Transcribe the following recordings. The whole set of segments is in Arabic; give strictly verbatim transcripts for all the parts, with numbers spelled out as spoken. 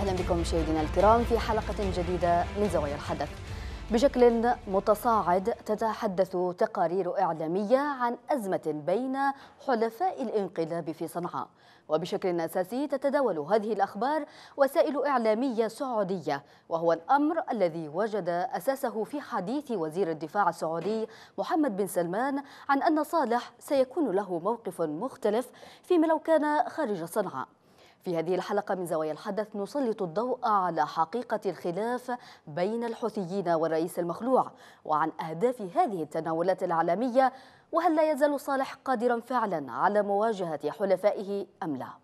أهلا بكم مشاهدينا الكرام في حلقة جديدة من زوايا الحدث. بشكل متصاعد تتحدث تقارير إعلامية عن أزمة بين حلفاء الانقلاب في صنعاء، وبشكل أساسي تتداول هذه الأخبار وسائل إعلامية سعودية، وهو الأمر الذي وجد أساسه في حديث وزير الدفاع السعودي محمد بن سلمان عن أن صالح سيكون له موقف مختلف فيما لو كان خارج صنعاء. في هذه الحلقة من زوايا الحدث نسلط الضوء على حقيقة الخلاف بين الحوثيين والرئيس المخلوع، وعن أهداف هذه التناولات الإعلامية، وهل لا يزال صالح قادرا فعلا على مواجهة حلفائه أم لا؟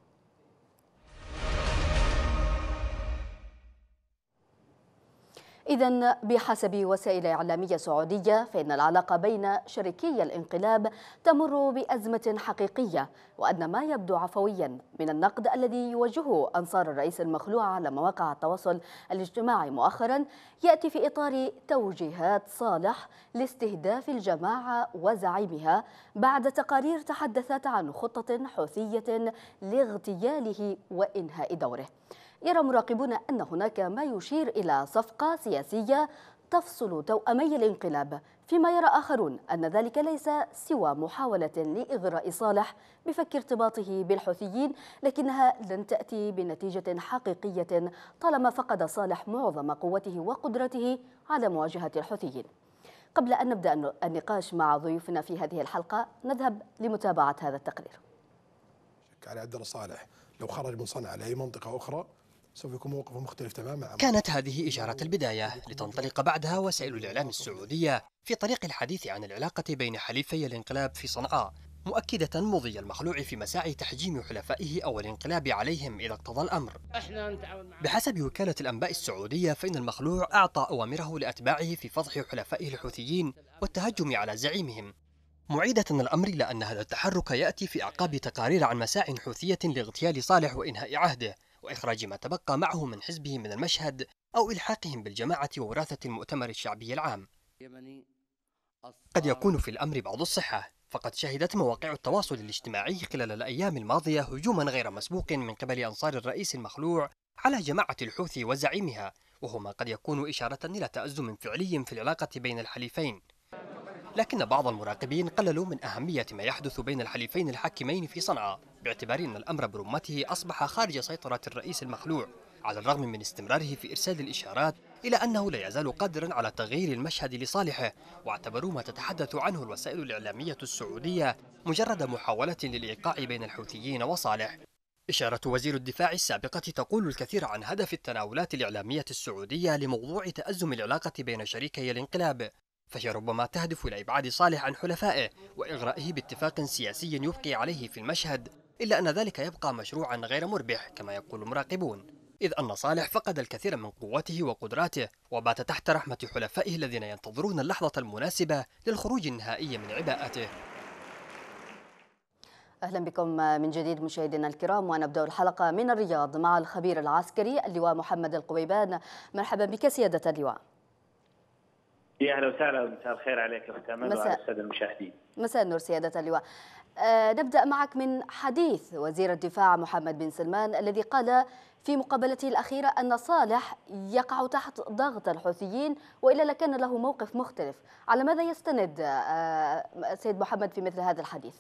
إذن بحسب وسائل إعلامية سعودية فإن العلاقة بين شريكي الانقلاب تمر بأزمة حقيقية، وأن ما يبدو عفويا من النقد الذي يوجهه أنصار الرئيس المخلوع على مواقع التواصل الاجتماعي مؤخرا يأتي في إطار توجيهات صالح لاستهداف الجماعة وزعيمها بعد تقارير تحدثت عن خطة حوثية لاغتياله وإنهاء دوره. يرى مراقبون أن هناك ما يشير إلى صفقة سياسية تفصل توأمي الانقلاب، فيما يرى آخرون أن ذلك ليس سوى محاولة لإغراء صالح بفك ارتباطه بالحوثيين، لكنها لن تأتي بنتيجة حقيقية طالما فقد صالح معظم قوته وقدرته على مواجهة الحوثيين. قبل أن نبدأ النقاش مع ضيوفنا في هذه الحلقة نذهب لمتابعة هذا التقرير. على عبد الله صالح لو خرج من صنعاء لأي منطقة أخرى سوف يكون موقفه مختلف تماما. كانت هذه إشارة البداية لتنطلق بعدها وسائل الإعلام السعودية في طريق الحديث عن العلاقة بين حليفي الانقلاب في صنعاء، مؤكدة مضي المخلوع في مساعي تحجيم حلفائه أو الانقلاب عليهم إذا اقتضى الأمر. بحسب وكالة الأنباء السعودية فإن المخلوع أعطى أوامره لأتباعه في فضح حلفائه الحوثيين والتهجم على زعيمهم، معيدة الأمر إلى أن هذا التحرك يأتي في أعقاب تقارير عن مساع حوثية لاغتيال صالح وإنهاء عهده وإخراج ما تبقى معه من حزبه من المشهد أو إلحاقهم بالجماعة ووراثة المؤتمر الشعبي العام. قد يكون في الأمر بعض الصحة، فقد شهدت مواقع التواصل الاجتماعي خلال الأيام الماضية هجوما غير مسبوق من قبل أنصار الرئيس المخلوع على جماعة الحوثي وزعيمها، وهو ما قد يكون إشارة إلى تأزم فعلي في العلاقة بين الحليفين. لكن بعض المراقبين قللوا من أهمية ما يحدث بين الحليفين الحاكمين في صنعاء، باعتبار أن الأمر برمته أصبح خارج سيطرة الرئيس المخلوع، على الرغم من استمراره في إرسال الإشارات إلى أنه لا يزال قادرا على تغيير المشهد لصالحه، واعتبروا ما تتحدث عنه الوسائل الإعلامية السعودية مجرد محاولة للإيقاع بين الحوثيين وصالح. إشارة وزير الدفاع السابقة تقول الكثير عن هدف التناولات الإعلامية السعودية لموضوع تأزم العلاقة بين شريكي الانقلاب، فهي ربما تهدف إلى إبعاد صالح عن حلفائه وإغرائه باتفاق سياسي يبقي عليه في المشهد، إلا أن ذلك يبقى مشروعا غير مربح كما يقول مراقبون، إذ أن صالح فقد الكثير من قوته وقدراته وبات تحت رحمة حلفائه الذين ينتظرون اللحظة المناسبة للخروج النهائي من عباءته. أهلا بكم من جديد مشاهدينا الكرام، ونبدأ الحلقة من الرياض مع الخبير العسكري اللواء محمد القويبان. مرحبا بك سيادة اللواء. يا اهلا وسهلا، مساء الخير عليك اخت امل وعلى الساده المشاهدين. مساء النور سياده اللواء. أه نبدا معك من حديث وزير الدفاع محمد بن سلمان الذي قال في مقابلته الاخيره ان صالح يقع تحت ضغط الحوثيين والا لكان له موقف مختلف، على ماذا يستند أه سيد محمد في مثل هذا الحديث؟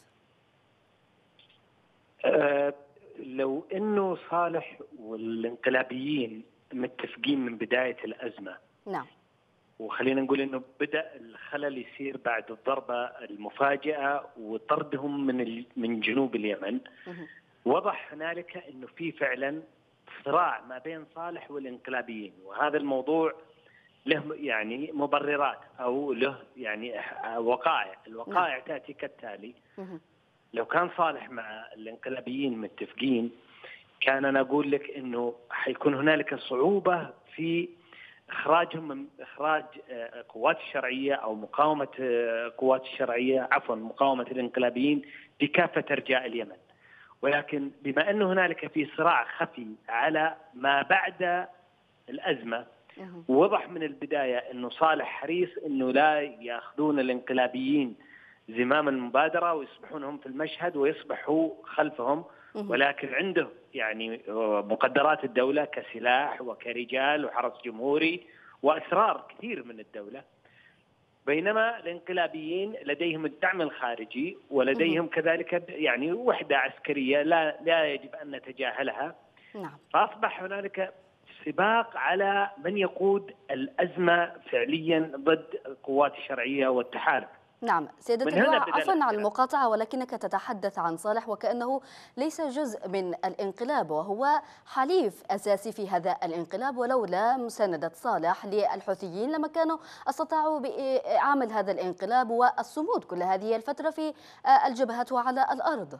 أه لو انه صالح والانقلابيين متفقين من بدايه الازمه، نعم، وخلينا نقول انه بدا الخلل يصير بعد الضربه المفاجئه وطردهم من من جنوب اليمن، وضح هنالك انه في فعلا صراع ما بين صالح والانقلابيين، وهذا الموضوع له يعني مبررات او له يعني وقائع، الوقائع تاتي كالتالي. لو كان صالح مع الانقلابيين متفقين كان انا اقول لك انه حيكون هنالك صعوبه في إخراجهم من إخراج قوات الشرعية أو مقاومة قوات الشرعية عفوا مقاومة الانقلابيين بكافة أرجاء اليمن، ولكن بما أنه هنالك في صراع خفي على ما بعد الأزمة، ووضح من البداية أنه صالح حريص أنه لا يأخذون الانقلابيين زمام المبادرة ويصبحون هم في المشهد ويصبحوا خلفهم، ولكن عنده يعني مقدرات الدولة كسلاح وكرجال وحرس جمهوري وأسرار كثير من الدولة، بينما الانقلابيين لديهم الدعم الخارجي ولديهم كذلك يعني وحدة عسكرية لا لا يجب أن نتجاهلها. نعم. فأصبح هنالك سباق على من يقود الأزمة فعليا ضد القوات الشرعية والتحالف. نعم سيادة اللواء، عفوا عن المقاطعة، ولكنك تتحدث عن صالح وكأنه ليس جزء من الانقلاب، وهو حليف أساسي في هذا الانقلاب، ولولا مساندة صالح للحوثيين لما كانوا استطاعوا بعمل هذا الانقلاب والصمود كل هذه الفترة في الجبهات وعلى الأرض.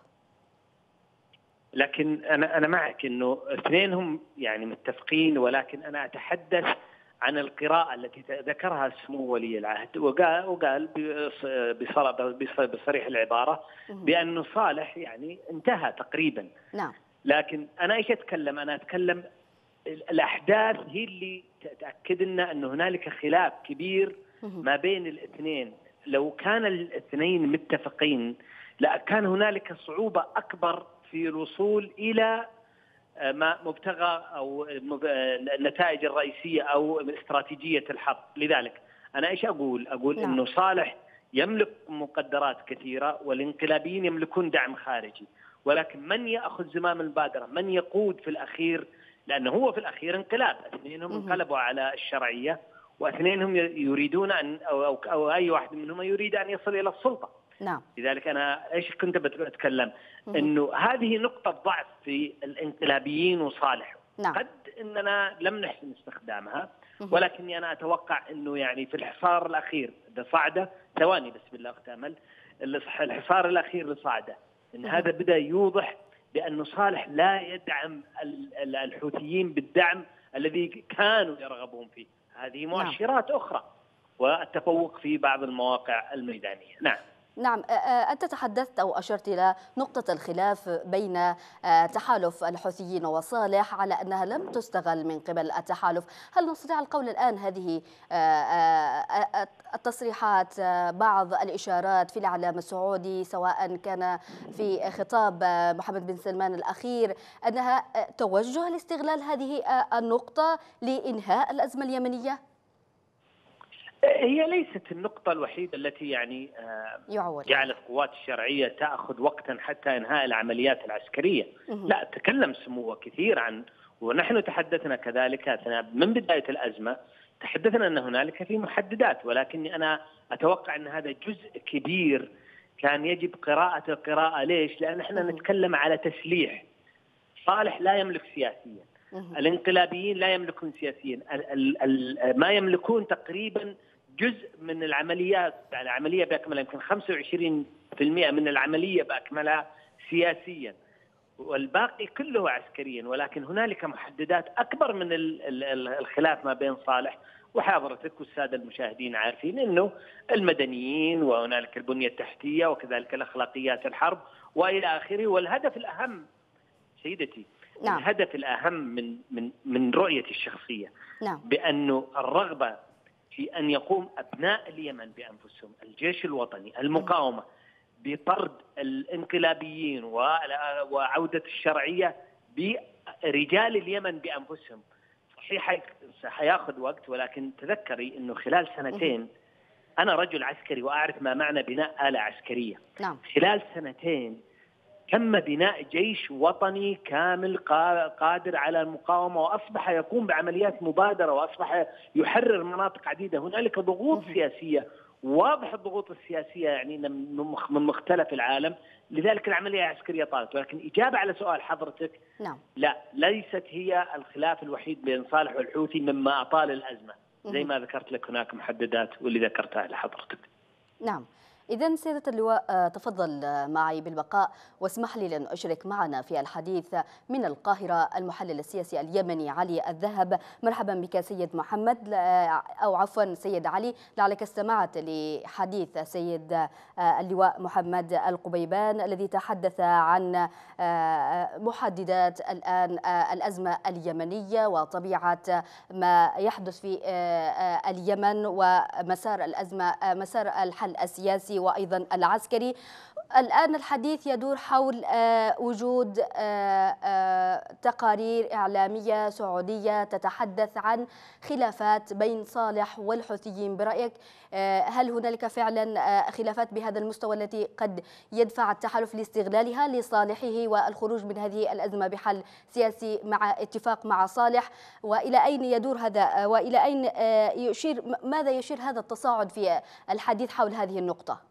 لكن أنا أنا معك إنه اثنينهم يعني متفقين، ولكن أنا أتحدث عن القراءة التي ذكرها سمو ولي العهد، وقال وقال بصريح العبارة بأنه صالح يعني انتهى تقريبا. نعم. لكن أنا إيش أتكلم؟ أنا أتكلم الأحداث هي اللي تأكد لنا أن هنالك خلاف كبير ما بين الاثنين. لو كان الاثنين متفقين لا كان هنالك صعوبة أكبر في الوصول إلى ما مبتغى أو النتائج الرئيسية أو استراتيجية الحرب. لذلك أنا إيش أقول؟ أقول نعم. إنه صالح يملك مقدرات كثيرة والانقلابيين يملكون دعم خارجي، ولكن من يأخذ زمام البادرة، من يقود في الأخير، لأنه هو في الأخير انقلاب، اثنينهم انقلبوا على الشرعية واثنينهم يريدون أن أو, أو, أو أي واحد منهم يريد أن يصل إلى السلطة. نعم. لذلك أنا إيش كنت بتكلم؟ إنه هذه نقطة ضعف في الانقلابيين وصالح. نعم. قد إننا لم نحسن استخدامها، ولكني أنا أتوقع إنه يعني في الحصار الأخير لصعدة، ثواني بس بالله أختامل، الحصار الأخير لصعدة إن هذا بدأ يوضح بأنه صالح لا يدعم الحوثيين بالدعم الذي كانوا يرغبون فيه. هذه مؤشرات نعم. أخرى، والتفوق في بعض المواقع الميدانية. نعم. نعم، أنت تحدثت أو أشرت إلى نقطة الخلاف بين تحالف الحوثيين وصالح على أنها لم تستغل من قبل التحالف. هل نستطيع القول الآن هذه التصريحات، بعض الإشارات في الإعلام السعودي سواء كان في خطاب محمد بن سلمان الأخير أنها توجه لاستغلال هذه النقطة لإنهاء الأزمة اليمنية؟ هي ليست النقطة الوحيدة التي يعني جعلت القوات الشرعية تأخذ وقتا حتى إنهاء العمليات العسكرية. لا، تكلم سموه كثير عن، ونحن تحدثنا كذلك من بداية الأزمة، تحدثنا أن هنالك في محددات، ولكني أنا أتوقع أن هذا جزء كبير كان يجب قراءة القراءة. ليش؟ لأن احنا نتكلم على تسليح. صالح لا يملك سياسيا، الانقلابيين لا يملكون سياسيا، ما يملكون تقريبا جزء من العمليات، العملية بأكملها يمكن خمسة وعشرين بالمئة من العملية بأكملها سياسيا، والباقي كله عسكريا. ولكن هنالك محددات أكبر من الخلاف ما بين صالح وحضرتك والسادة المشاهدين عارفين أنه المدنيين وهنالك البنية التحتية وكذلك الأخلاقيات الحرب وإلى آخره. والهدف الأهم سيدتي، نعم. الهدف الأهم من من من رؤيتي الشخصية، نعم. بأنه الرغبة في أن يقوم أبناء اليمن بأنفسهم، الجيش الوطني، المقاومة، بطرد الانقلابيين وعودة الشرعية برجال اليمن بأنفسهم. صحيح سيأخذ وقت، ولكن تذكري أنه خلال سنتين، أنا رجل عسكري وأعرف ما معنى بناء آلة عسكرية. نعم. خلال سنتين تم بناء جيش وطني كامل قادر على المقاومة، وأصبح يقوم بعمليات مبادرة، وأصبح يحرر مناطق عديدة. هنالك ضغوط سياسية، واضح الضغوط السياسية يعني من مختلف العالم، لذلك العملية العسكرية طالت. ولكن إجابة على سؤال حضرتك، نعم. لا، ليست هي الخلاف الوحيد بين صالح والحوثي مما أطال الأزمة، زي ما ذكرت لك هناك محددات واللي ذكرتها لحضرتك. نعم. إذن سيدة اللواء تفضل معي بالبقاء، واسمح لي لأن أشرك معنا في الحديث من القاهرة المحلل السياسي اليمني علي الذهب. مرحبا بك سيد محمد، أو عفوا سيد علي. لعلك استمعت لحديث سيد اللواء محمد القبيبان الذي تحدث عن محددات الآن الأزمة اليمنية وطبيعة ما يحدث في اليمن ومسار الأزمة، مسار الحل السياسي وأيضا العسكري. الآن الحديث يدور حول وجود تقارير إعلامية سعودية تتحدث عن خلافات بين صالح والحوثيين. برأيك هل هنالك فعلا خلافات بهذا المستوى التي قد يدفع التحالف لاستغلالها لصالحه والخروج من هذه الأزمة بحل سياسي مع اتفاق مع صالح؟ وإلى أين يدور هذا وإلى أين يشير ماذا يشير هذا التصاعد في الحديث حول هذه النقطة؟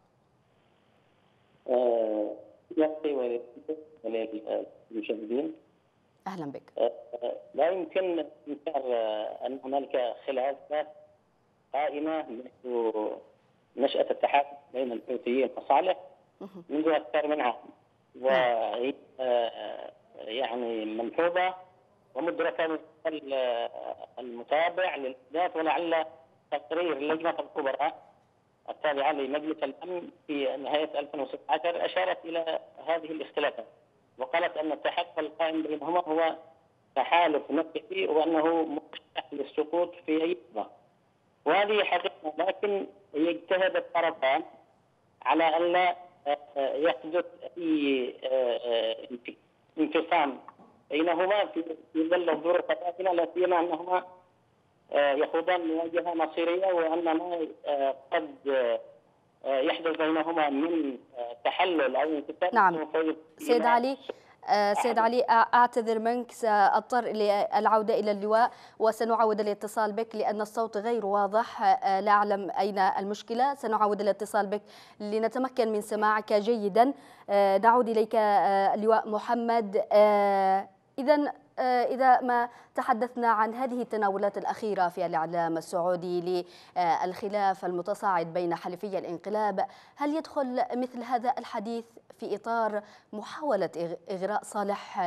يا وللمشاهدين، اهلا بك. لا يمكن انكار ان هنالك خلافات قائمه منذ نشاه التحالف بين الحوثيين وصالح منذ اكثر من عام، وهي يعني ملحوظه ومدركه المتابع للاحداث، ولعل تقرير اللجنه الكبرى التابعة لمجلس الأمن في نهاية ألفين وستة عشر أشارت إلى هذه الاختلافات، وقالت أن التحالف القائم بينهما هو تحالف نفسي وأنه مرشح للسقوط في أي لحظة، وهذه حقيقة، لكن يجتهد الطرفان على أن لا يحدث أي انفصام بينهما في ظل الظروف الآتية، لا سيما أنهما يخوضان مواجهة مصيرية، وأن ما قد يحدث بينهما من تحلل أو انتفاض. نعم سيد علي، سيد علي أعتذر منك، سأضطر للعودة إلى اللواء وسنعود الاتصال بك لأن الصوت غير واضح، لا أعلم أين المشكلة. سنعود الاتصال بك لنتمكن من سماعك جيدا. نعود إليك اللواء محمد. إذن إذا ما تحدثنا عن هذه التناولات الأخيرة في الإعلام السعودي للخلاف المتصاعد بين حليفي الانقلاب، هل يدخل مثل هذا الحديث في إطار محاولة إغراء صالح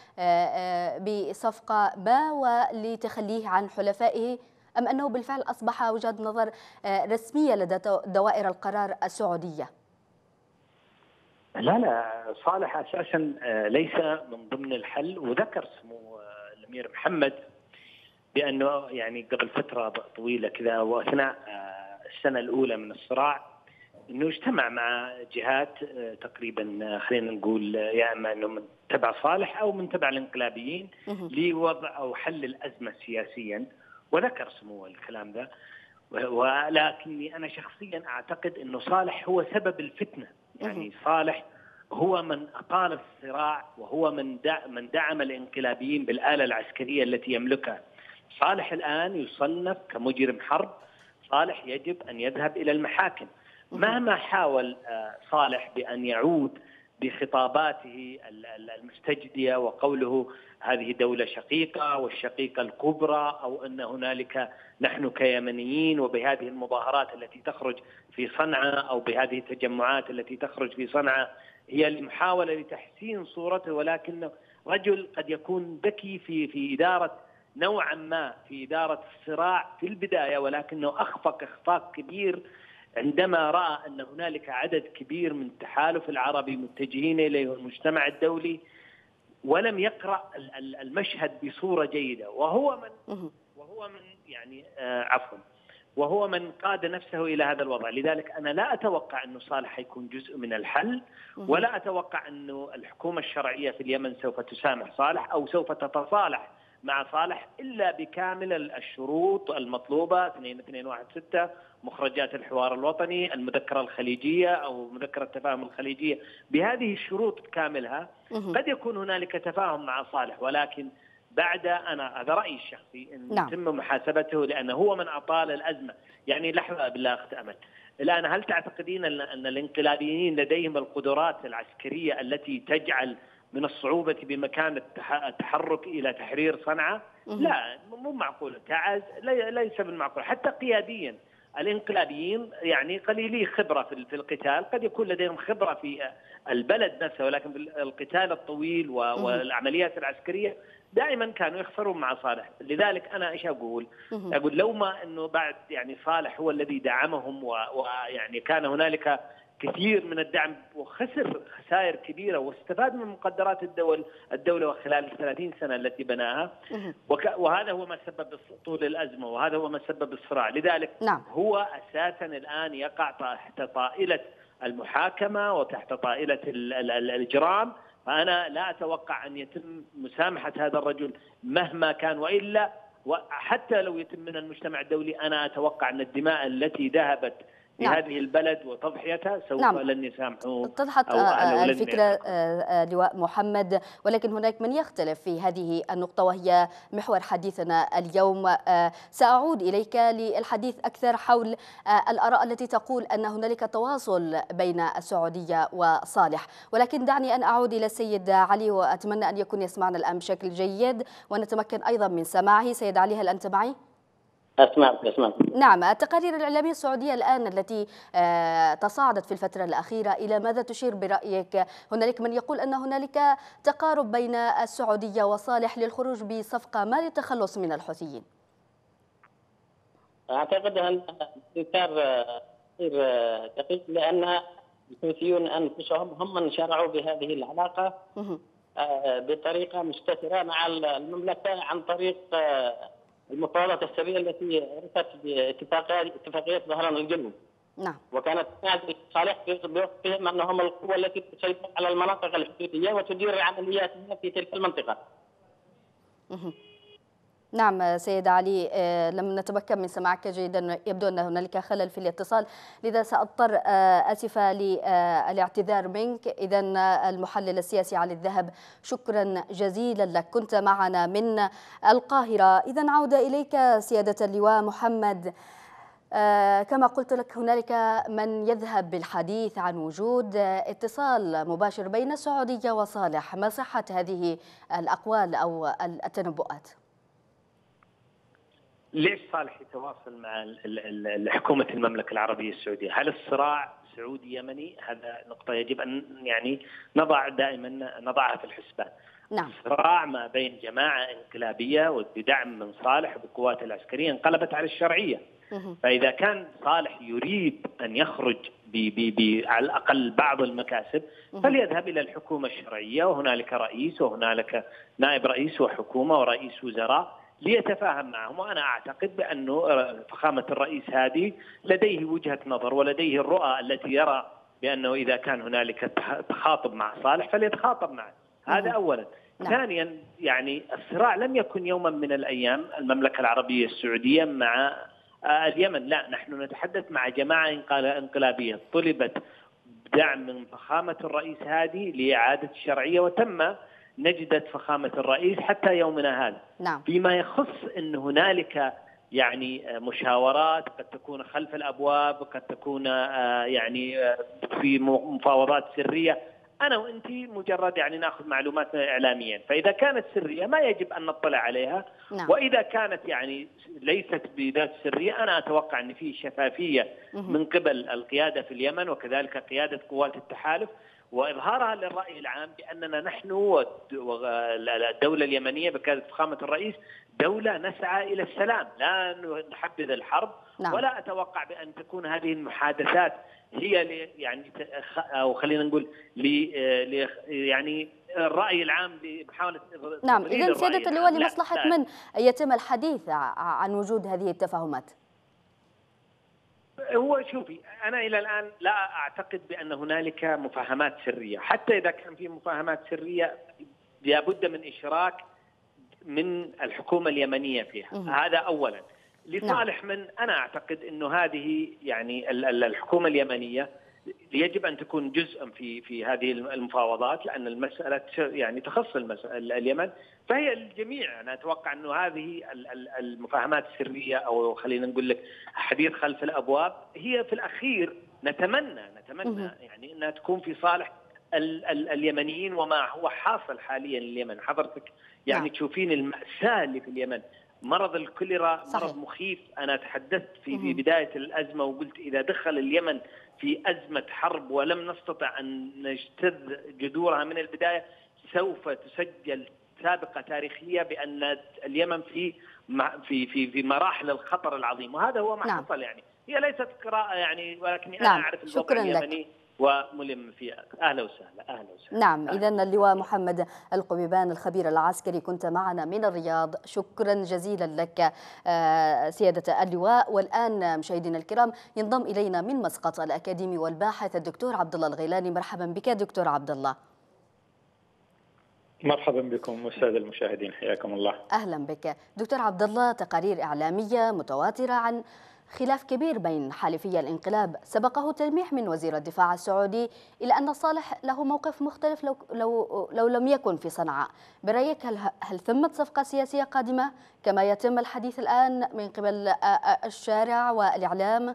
بصفقة ما ولتخليه عن حلفائه، أم أنه بالفعل أصبح وجهة نظر رسمية لدى دوائر القرار السعودية؟ لا لا، صالح أساسا ليس من ضمن الحل، وذكر سمو الأمير محمد بأنه يعني قبل فترة طويلة كذا وأثناء السنة الأولى من الصراع أنه اجتمع مع جهات تقريبا خلينا نقول يا إما أنه من تبع صالح أو من تبع الانقلابيين لوضع أو حل الأزمة سياسيا، وذكر سمو الكلام ذا. ولكني أنا شخصيا أعتقد أنه صالح هو سبب الفتنة، يعني صالح هو من أطال الصراع وهو من من دعم الانقلابيين بالآلة العسكرية التي يملكها. صالح الآن يصنف كمجرم حرب، صالح يجب أن يذهب إلى المحاكم. مهما حاول صالح بأن يعود بخطاباته المستجدية وقوله هذه دولة شقيقة والشقيقة الكبرى، أو أن هنالك نحن كيمنيين، وبهذه المظاهرات التي تخرج في صنعاء أو بهذه التجمعات التي تخرج في صنعاء هي المحاولة لتحسين صورته، ولكنه رجل قد يكون ذكي في في إدارة نوعا ما في إدارة الصراع في البداية، ولكنه أخفق إخفاق كبير عندما رأى أن هنالك عدد كبير من التحالف العربي متجهين إليه المجتمع الدولي، ولم يقرأ المشهد بصورة جيدة، وهو من وهو من يعني آه عفوا وهو من قاد نفسه إلى هذا الوضع. لذلك أنا لا أتوقع أنه صالح يكون جزء من الحل، ولا أتوقع أنه الحكومة الشرعية في اليمن سوف تسامح صالح أو سوف تتصالح مع صالح إلا بكامل الشروط المطلوبة اثنين اثنين واحد ستة، مخرجات الحوار الوطني، المذكرة الخليجية أو مذكرة التفاهم الخليجية، بهذه الشروط بكاملها قد يكون هنالك تفاهم مع صالح، ولكن بعد أنا هذا رأيي الشخصي أن نعم. يتم محاسبته لأنه هو من أطال الأزمة. يعني لحظة بالله أخت أمل، الآن هل تعتقدين أن الانقلابيين لديهم القدرات العسكرية التي تجعل من الصعوبة بمكان التحرك إلى تحرير صنعاء؟ لا، مو معقول، تعز ليس بالمعقول. حتى قياديا الانقلابيين يعني قليلي خبرة في القتال، قد يكون لديهم خبرة في البلد نفسه، ولكن القتال الطويل والعمليات العسكرية دائما كانوا يخسرون مع صالح. لذلك أنا إيش أقول؟ أقول لو ما أنه بعد يعني صالح هو الذي دعمهم ويعني كان هنالك كثير من الدعم وخسر خسائر كبيرة واستفاد من مقدرات الدول الدولة خلال الثلاثين سنة التي بناها، وهذا هو ما سبب طول الأزمة، وهذا هو ما سبب الصراع. لذلك نعم. هو أساسا الآن يقع تحت طائلة المحاكمة وتحت طائلة الإجرام، فأنا لا أتوقع أن يتم مسامحة هذا الرجل مهما كان، وإلا وحتى لو يتم من المجتمع الدولي أنا أتوقع أن الدماء التي ذهبت في نعم. هذه البلد وتضحيتها سوف نعم. لن يسامحوا. اتضحت الفكرة لواء محمد، ولكن هناك من يختلف في هذه النقطة وهي محور حديثنا اليوم. سأعود إليك للحديث أكثر حول الآراء التي تقول أن هنالك تواصل بين السعودية وصالح، ولكن دعني أن أعود إلى السيد علي، وأتمنى أن يكون يسمعنا الآن بشكل جيد ونتمكن أيضا من سماعه. سيد علي، هل أنت معي؟ أسمعك أسمعك. نعم، التقارير الإعلامية السعودية الآن التي تصاعدت في الفترة الأخيرة إلى ماذا تشير برأيك؟ هنالك من يقول أن هنالك تقارب بين السعودية وصالح للخروج بصفقة ما للتخلص من الحوثيين. أعتقد أن انكار غير دقيق، لأن الحوثيون أنفسهم هم من شرعوا بهذه العلاقة بطريقة مستترة مع المملكة عن طريق المفاوضات السرية التي عرفت باتفاقية اتفاقية ظهران الجنوب. نعم. وكانت تنادي صالح بوصفهم أنهم القوة التي تسيطر على المناطق الحدودية وتدير العمليات في تلك المنطقة. نعم سيد علي، لم نتمكن من سماعك جيدا، يبدو أن هنالك خلل في الاتصال، لذا سأضطر آسفة للاعتذار منك. إذا المحلل السياسي علي الذهب، شكرا جزيلا لك، كنت معنا من القاهرة. إذا عودة إليك سيادة اللواء محمد. كما قلت لك هنالك من يذهب بالحديث عن وجود اتصال مباشر بين السعودية وصالح، ما صحة هذه الأقوال أو التنبؤات؟ ليش صالح يتواصل مع حكومة المملكة العربية السعودية؟ هل الصراع سعودي يمني؟ هذا نقطة يجب أن يعني نضع دائما نضعها في الحسبان. نعم. صراع ما بين جماعة انقلابية وبدعم من صالح بالقوات العسكرية انقلبت على الشرعية. فإذا كان صالح يريد أن يخرج ب ب على الأقل بعض المكاسب فليذهب إلى الحكومة الشرعية، وهنالك رئيس وهنالك نائب رئيس وحكومة ورئيس وزراء ليتفاهم معهم. وأنا أعتقد بأنه فخامة الرئيس هذه لديه وجهة نظر ولديه الرؤى التي يرى بأنه إذا كان هنالك تخاطب مع صالح فليتخاطب معه. هذا أولا. نعم. ثانيا، يعني الصراع لم يكن يوما من الأيام المملكة العربية السعودية مع اليمن، لا، نحن نتحدث مع جماعة انقلابية طلبت بدعم من فخامة الرئيس هادي لإعادة الشرعية، وتم نجدت فخامة الرئيس حتى يومنا هذا. نعم. فيما يخص أن هنالك يعني مشاورات قد تكون خلف الأبواب، قد تكون يعني في مفاوضات سرية، أنا وأنت مجرد يعني نأخذ معلومات إعلاميا، فإذا كانت سرية ما يجب أن نطلع عليها. نعم. وإذا كانت يعني ليست بذات سرية أنا أتوقع أن في شفافية من قبل القيادة في اليمن وكذلك قيادة قوات التحالف وإظهارها للرأي العام بأننا نحن والدولة اليمنية بقيادة فخامة الرئيس دولة نسعى إلى السلام، لا نحبذ الحرب. نعم. ولا أتوقع بأن تكون هذه المحادثات هي يعني أو خلينا نقول لي يعني الرأي العام بمحاولة. نعم، إذن سيادة اللواء لمصلحة من يتم الحديث عن وجود هذه التفاهمات؟ هو شوفي، أنا إلى الآن لا أعتقد بأن هنالك مفاهمات سرية، حتى إذا كان في مفاهمات سرية لابد من إشراك من الحكومة اليمنية فيها. م- هذا أولا. لصالح من أنا أعتقد أنه هذه يعني الحكومة اليمنية يجب أن تكون جزءا في في هذه المفاوضات، لأن المسألة يعني تخص اليمن، فهي الجميع. أنا أتوقع أنه هذه المفاهمات السرية أو خلينا نقول لك حديث خلف الأبواب هي في الأخير نتمنى نتمنى يعني أنها تكون في صالح ال ال اليمنيين وما هو حاصل حاليا لليمن. حضرتك يعني نعم. تشوفين المأساة اللي في اليمن، مرض الكوليرا مرض مخيف. أنا تحدثت في, في بداية الأزمة وقلت إذا دخل اليمن في أزمة حرب ولم نستطع أن نجتذ جذورها من البداية سوف تسجل سابقة تاريخية بأن اليمن في في في في مراحل الخطر العظيم، وهذا هو ما نعم. حصل. يعني هي ليست قراءة يعني، ولكن نعم. أنا أعرف الوضع اليمني وملم فيها. أهلا وسهلا. أهلا وسهلا. نعم، إذا اللواء محمد القبيبان الخبير العسكري كنت معنا من الرياض، شكرا جزيلا لك سيادة اللواء. والآن مشاهدينا الكرام ينضم إلينا من مسقط الأكاديمي والباحث الدكتور عبد الله الغيلاني. مرحبا بك دكتور عبد الله. مرحبا بكم والسادة المشاهدين، حياكم الله. أهلا بك دكتور عبد الله. تقارير إعلامية متواترة عن خلاف كبير بين حالفي الانقلاب، سبقه تلميح من وزير الدفاع السعودي إلى أن صالح له موقف مختلف لو, لو, لو لم يكن في صنعاء. برأيك هل, هل ثمة صفقة سياسية قادمة كما يتم الحديث الآن من قبل الشارع والإعلام؟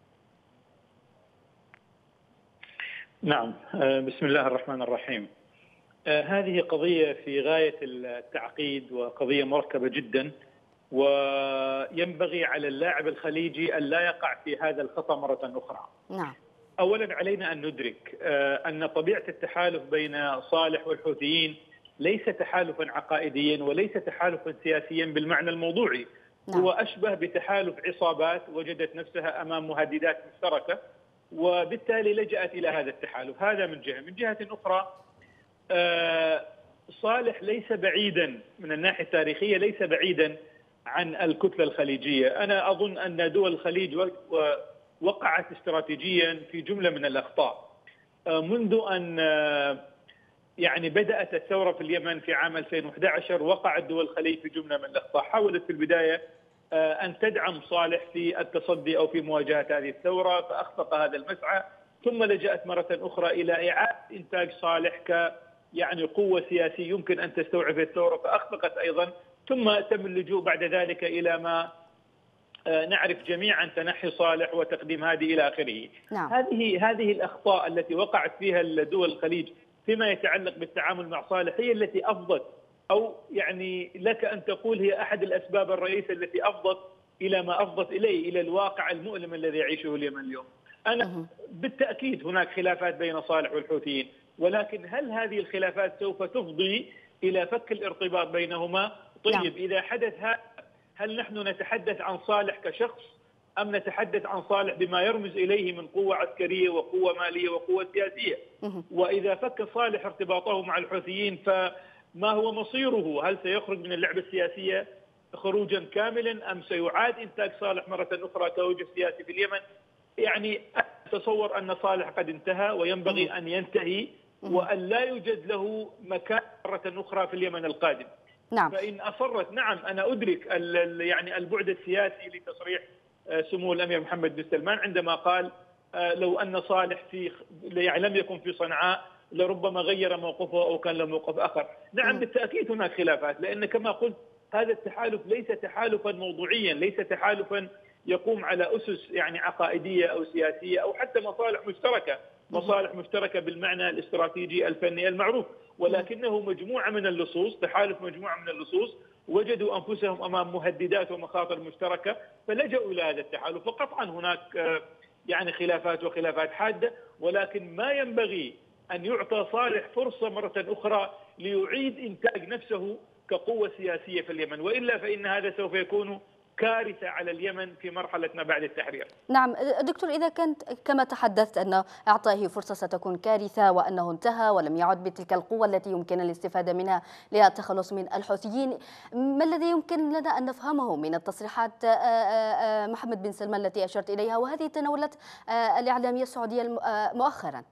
نعم، بسم الله الرحمن الرحيم. هذه قضية في غاية التعقيد وقضية مركبة جدا، وينبغي على اللاعب الخليجي أن لا يقع في هذا الخطأ مرة أخرى. نعم. أولا علينا أن ندرك أن طبيعة التحالف بين صالح والحوثيين ليس تحالفا عقائديا وليس تحالفا سياسيا بالمعنى الموضوعي. نعم. هو أشبه بتحالف عصابات وجدت نفسها أمام مهددات مشتركة وبالتالي لجأت إلى هذا التحالف. هذا من جهة. من جهة أخرى صالح ليس بعيدا من الناحية التاريخية، ليس بعيدا عن الكتلة الخليجية. أنا أظن أن دول الخليج وقعت استراتيجيا في جملة من الأخطاء منذ أن يعني بدأت الثورة في اليمن في عام ألفين وأحد عشر. وقعت دول الخليج في جملة من الأخطاء، حاولت في البداية أن تدعم صالح في التصدي أو في مواجهة هذه الثورة، فأخفق هذا المسعى، ثم لجأت مرة أخرى إلى إعادة إنتاج صالح ك يعني قوة سياسية يمكن أن تستوعب الثورة، فأخفقت أيضا، ثم تم اللجوء بعد ذلك إلى ما نعرف جميعا تنحي صالح وتقديم هذه إلى آخره. نعم. هذه هذه الأخطاء التي وقعت فيها الدول الخليج فيما يتعلق بالتعامل مع صالح هي التي أفضت، أو يعني لك أن تقول هي أحد الأسباب الرئيسة التي أفضت إلى ما أفضت إليه، إلى الواقع المؤلم الذي يعيشه اليمن اليوم. أنا بالتأكيد هناك خلافات بين صالح والحوثيين، ولكن هل هذه الخلافات سوف تفضي إلى فك الارتباط بينهما؟ طيب نعم. إذا حدث هذا هل نحن نتحدث عن صالح كشخص أم نتحدث عن صالح بما يرمز إليه من قوة عسكرية وقوة مالية وقوة سياسية؟ وإذا فك صالح ارتباطه مع الحوثيين فما هو مصيره؟ هل سيخرج من اللعبة السياسية خروجا كاملا أم سيعاد إنتاج صالح مرة أخرى كوجه سياسي في اليمن؟ يعني أتصور أن صالح قد انتهى وينبغي أن ينتهي وأن لا يوجد له مكان مرة أخرى في اليمن القادم. نعم. فإن أصرت، نعم أنا أدرك يعني البعد السياسي لتصريح سمو الأمير محمد بن سلمان عندما قال لو أن صالح في يعني لم يكن في صنعاء لربما غير موقفه أو كان له موقف آخر. نعم بالتأكيد هناك خلافات، لأن كما قلت هذا التحالف ليس تحالفا موضوعيا، ليس تحالفا يقوم على أسس يعني عقائدية أو سياسية أو حتى مصالح مشتركة، مصالح مشتركة بالمعنى الاستراتيجي الفني المعروف، ولكنه مجموعة من اللصوص، تحالف مجموعة من اللصوص وجدوا أنفسهم أمام مهددات ومخاطر مشتركة فلجأوا إلى هذا التحالف. وقطعا هناك يعني خلافات وخلافات حادة، ولكن ما ينبغي أن يعطى صالح فرصة مرة أخرى ليعيد إنتاج نفسه كقوة سياسية في اليمن، وإلا فإن هذا سوف يكون كارثة على اليمن في مرحلة ما بعد التحرير. نعم دكتور، إذا كانت كما تحدثت أن إعطائه فرصة ستكون كارثة وأنه انتهى ولم يعد بتلك القوة التي يمكن الاستفادة منها للتخلص من الحوثيين، ما الذي يمكن لنا أن نفهمه من التصريحات محمد بن سلمان التي أشرت إليها وهذه تناولت الإعلامية السعودية مؤخرا؟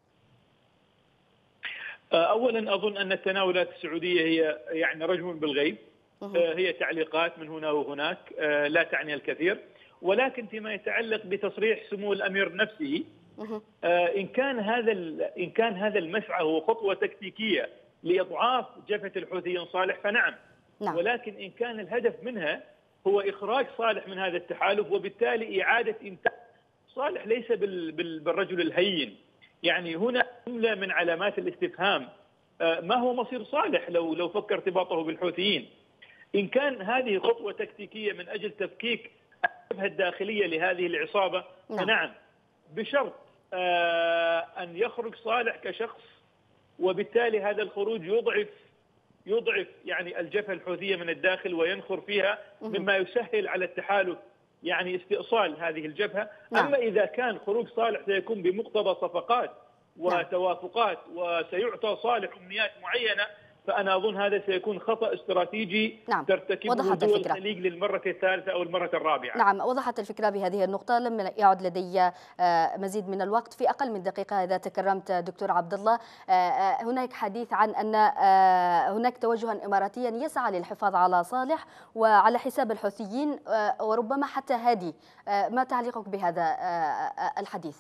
أولا أظن أن التناولات السعودية هي يعني رجم بالغيب، هي تعليقات من هنا وهناك لا تعني الكثير، ولكن فيما يتعلق بتصريح سمو الأمير نفسه إن كان هذا إن كان هذا المسعى هو خطوة تكتيكية لإضعاف جبهة الحوثيين صالح فنعم، نعم. ولكن إن كان الهدف منها هو إخراج صالح من هذا التحالف وبالتالي إعادة إنتاج صالح ليس بالرجل الهين. يعني هنا جملة من علامات الاستفهام، ما هو مصير صالح لو لو فك ارتباطه بالحوثيين؟ إن كان هذه خطوة تكتيكية من أجل تفكيك الجبهة الداخلية لهذه العصابة فنعم، بشرط أن يخرج صالح كشخص، وبالتالي هذا الخروج يضعف يضعف يعني الجبهة الحوثية من الداخل وينخر فيها مما يسهل على التحالف يعني استئصال هذه الجبهة. أما إذا كان خروج صالح سيكون بمقتضى صفقات وتوافقات وسيعطى صالح أمنيات معينة، فأنا أظن هذا سيكون خطأ استراتيجي نعم. ترتكبه دول الخليج للمرة الثالثة أو المرة الرابعة. نعم، وضحت الفكرة بهذه النقطة. لم يعد لدي مزيد من الوقت، في أقل من دقيقة إذا تكرمت دكتور عبد الله. هناك حديث عن أن هناك توجها إماراتيا يسعى للحفاظ على صالح وعلى حساب الحوثيين وربما حتى هادي، ما تعليقك بهذا الحديث؟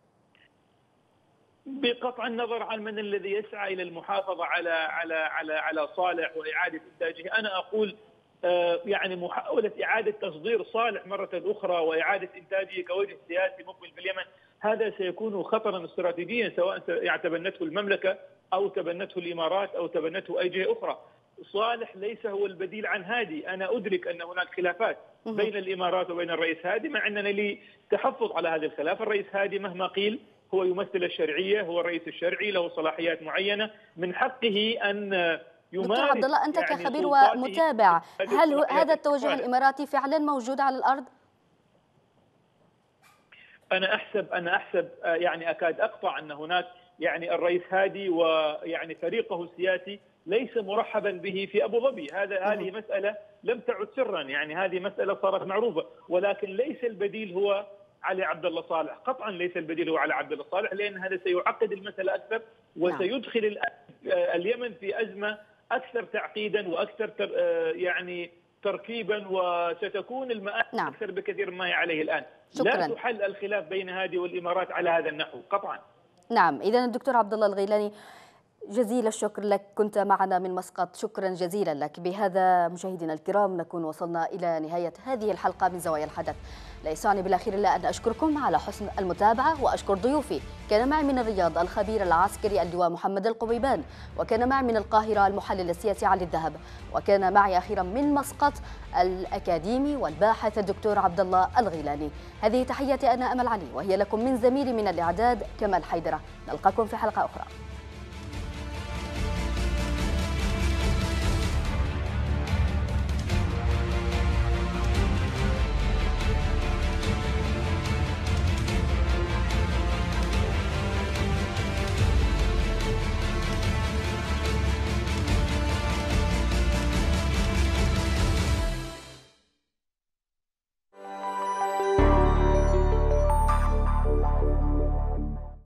بقطع النظر عن من الذي يسعى الى المحافظه على على على على صالح واعاده انتاجه، انا اقول يعني محاوله اعاده تصدير صالح مره اخرى واعاده انتاجه كوجه سياسي مقبل في اليمن، هذا سيكون خطرا استراتيجيا سواء تبنته المملكه او تبنته الامارات او تبنته اي جهه اخرى. صالح ليس هو البديل عن هادي، انا ادرك ان هناك خلافات بين الامارات وبين الرئيس هادي، مع انني لي تحفظ على هذه الخلاف. الرئيس هادي مهما قيل هو يمثل الشرعية، هو الرئيس الشرعي، له صلاحيات معينة، من حقه أن يمارس. دكتور عبد الله، أنت يعني كخبير ومتابع، هل هذا التوجه الإماراتي فعلا موجود على الأرض؟ أنا أحسب أنا أحسب يعني أكاد أقطع أن هناك يعني الرئيس هادي ويعني فريقه السياسي ليس مرحبا به في أبو ظبي. هذا هذه مسألة لم تعد سرا، يعني هذه مسألة صارت معروفة، ولكن ليس البديل هو علي عبد الله صالح، قطعا ليس البديل هو علي عبد الله صالح، لان هذا سيعقد المساله اكثر وسيدخل اليمن في ازمه اكثر تعقيدا واكثر تر يعني تركيبا، وستكون المآسي نعم. اكثر بكثير مما هي عليه الان. شكرا. لا تحل الخلاف بين هادي والامارات على هذا النحو قطعا. نعم، اذا الدكتور عبد الله الغيلاني، جزيل الشكر لك، كنت معنا من مسقط، شكرا جزيلا لك. بهذا مشاهدينا الكرام نكون وصلنا إلى نهاية هذه الحلقة من زوايا الحدث. لا يسعني بالأخير إلا أن أشكركم على حسن المتابعة وأشكر ضيوفي. كان معي من الرياض الخبير العسكري اللواء محمد القبيبان، وكان معي من القاهرة المحلل السياسي علي الذهب، وكان معي أخيرا من مسقط الأكاديمي والباحث الدكتور عبد الله الغيلاني. هذه تحياتي أنا أمل علي، وهي لكم من زميلي من الإعداد كمال حيدرة. نلقاكم في حلقة أخرى.